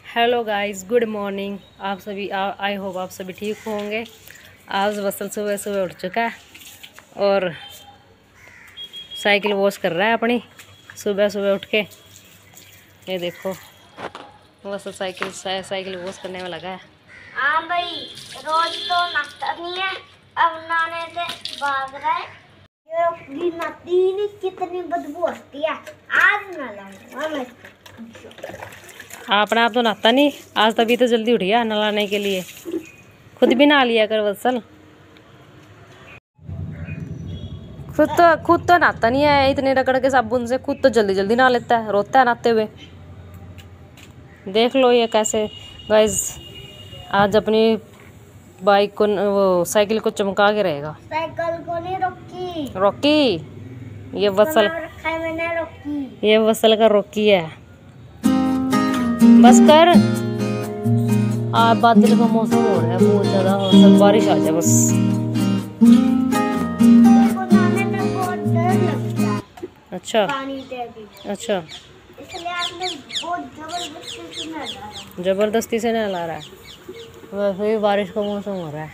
Hello guys, good morning. आप सभी I hope आप सभी ठीक होंगे। आज वसल सुबह सुबह उठ चुका है और साइकिल वॉश कर रहा है अपनी। सुबह सुबह उठ के ये देखो, वसल साइकिल वॉश करने में लगा है। हाँ भाई, रोज तो नाश्ता नहीं है, अब नहाने से भाग रहा है। ये नदी नहीं, कितनी बदबू आती है। आज ना लाऊंगा मैं अपना आप तो नहाता नहीं, आज तभी तो जल्दी उठ गया नहाने के लिए। खुद भी नहा लिया कर वत्सल। खुद तो नहाता नहीं है, इतने रगड़ के साबुन से खुद तो जल्दी जल्दी नहा लेता है, रोता है नहाते हुए। देख लो ये कैसे गाइस आज अपनी बाइक को वो साइकिल को चमका के रहेगा। साइकिल को नहीं रोकी, रॉकी ये वत्सल, रखा है मैंने रोकी। ये वत्सल का रॉकी है। बस कर, आज बादल का मौसम हो रहा है बहुत ज्यादा, और बारिश आ जाए बस। नहाने में बहुत डर लगता है। अच्छा पानी देगी, अच्छा, इसलिए आपने बहुत जबरदस्ती से नहा रहा है। जबरदस्ती से नहला रहा है, वैसे भी बारिश का मौसम हो रहा है।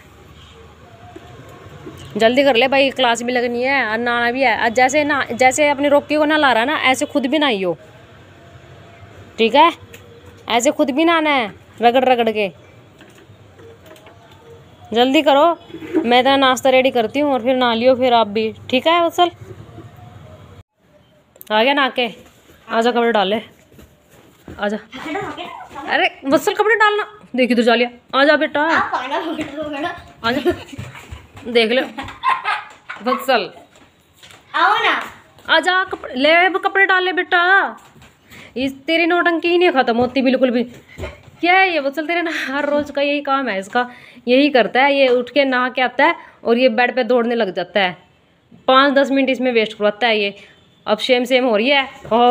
जल्दी कर ले भाई, क्लास भी लगनी है और नहाना भी है। जैसे अपनी रॉकी को नहला रहा है ना, ऐसे खुद भी नहाइयो, ठीक है? ऐसे खुद भी नहाना है रगड़ रगड़ के। जल्दी करो, मैं तो नाश्ता रेडी करती हूँ और फिर नहा लियो फिर आप भी, ठीक है वत्सल? आ गया नहा के, आजा कपड़े डाले, आजा। अरे वत्सल कपड़े डालना, देखी तो जा लिया। आजा बेटा, आजा, देख ले वत्सल, आओ ना, आजा कपड़े डाल ले बेटा। इस तेरी नौटंकी ही नहीं खत्म होती बिल्कुल भी। क्या है ये वत्सल, तेरे ना हर रोज का यही काम है इसका, यही करता है ये। उठ के नहा के आता है और ये बेड पे दौड़ने लग जाता है। 5-10 मिनट इसमें वेस्ट करवाता है ये। अब सेम हो रही है।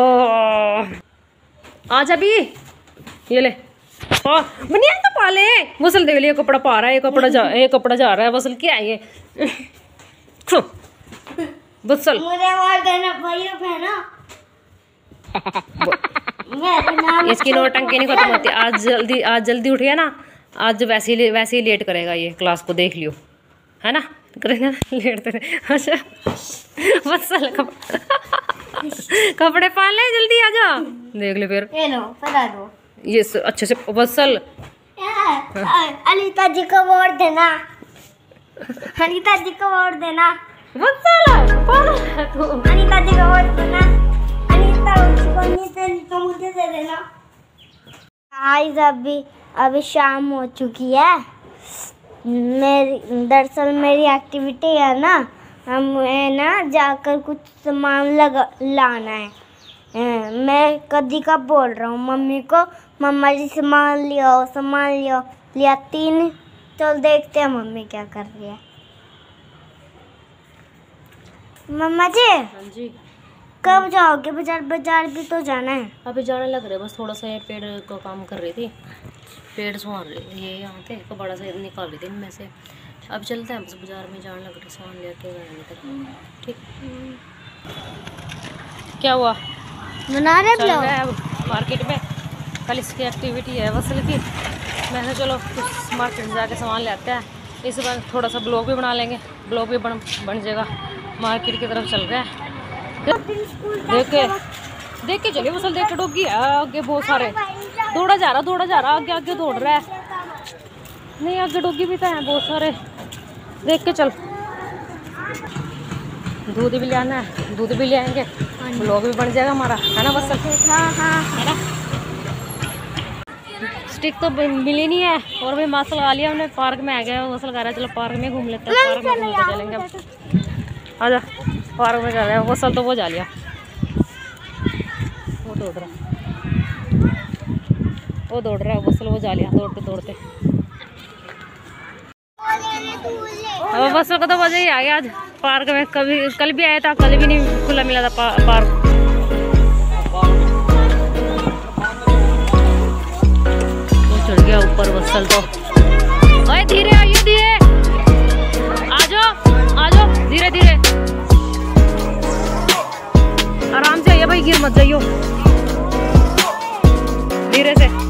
आजा भी, ये ले बनियान तो पा ले। वत्सल देख लिया कपड़ा पा रहा है, ये कपड़ा जा रहा है। वत्सल क्या है ये? वत्सल मुझे और देना भाई पहना। इसकी नौटंकी नहीं खत्म होती। आज जल्दी उठ गया ना, आज वैसे ही लेट करेगा ये क्लास को, देख लियो, है ना? करेगा लेट तेरे। अच्छा वत्सल कपड़े पहन ले, जल्दी आजा, देख ले फिर। ये लो, पहना दो ये अच्छे से वत्सल। अनीता जी को वोट देना, अनीता जी को वोट देना। वत्सल अनीता जी को वोट देना, अनीता उसको नहीं मुझे दे देना। आज अभी शाम हो चुकी है। दरअसल मेरी एक्टिविटी है ना, हमें ना जाकर कुछ सामान लाना है। मैं कदी का बोल रहा हूँ मम्मी को, मम्मा जी सामान लियो, लियाती नहीं। चल देखते हैं मम्मी क्या कर रही है। मम्मा जी, हाँ जी, कब जाओगे बाजार? बाजार भी तो जाना है। अभी जाने लग रहे, बस थोड़ा सा ये पेड़ का काम कर रही थी, पेड़ संभाल रही, ये यहाँ थे तो बड़ा सा निकाल रही थी इनमें से। अब चलते हैं, बस बाजार में जाने लग रहे, सामान लेके आने तक। ठीक, क्या हुआ? बना रहे चल रहे हैं अब मार्केट में। कल इसकी एक्टिविटी है वसल की। मैंने चलो कुछ मार्केट में जाके सामान ले आते हैं। इस बार थोड़ा सा ब्लॉग भी बना लेंगे, ब्लॉग भी बन जाएगा। मार्केट की तरफ चल रहे हैं, देख के चलिए वसल। देख के डॉगी है आगे बहुत सारे, दौड़ा जा रहा, आगे दौड़ रहा है। नहीं आगे डॉगी भी तो है बहुत सारे, देख के चल। दूध भी ले आना है, दूध भी ले आएंगे, ब्लॉग भी बन जाएगा हमारा, है ना वसल? हाँ, है ना? स्टिक तो मिली नहीं है और भी मास्क लगा लिया हमने। पार्क में आ गया, वसल कह रहा है चलो पार्क में घूम लेते हैं। पार्क में घूमते चलेंगे अब, आजा पार्क में जा रहे हैं। वसल तो वो जा लिया, वो दौड़ रहा है वसल, वो जा लिया दौड़ते। अब वसल का तो वजह ही आ गया आज पार्क में। कल भी आया था, कल भी नहीं खुला मिला था पार्क। तो चढ़ गया ऊपर वसल तो। ओए धीरे आइयो, धीरे आजो, धीरे आराम से आइए भाई, गिर मत जाइयो, धीरे से।